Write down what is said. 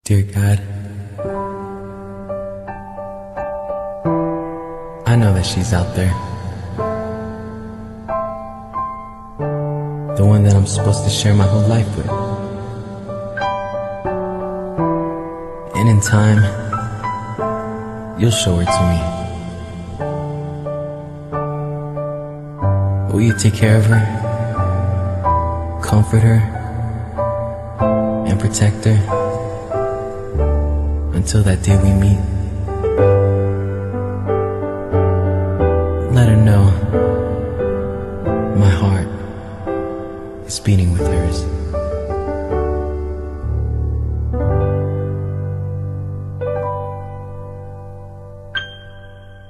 Dear God, I know that she's out there, the one that I'm supposed to share my whole life with. And in time, you'll show her to me. Will you take care of her, comfort her, and protect her until that day we meet? Let her know my heart is beating with hers.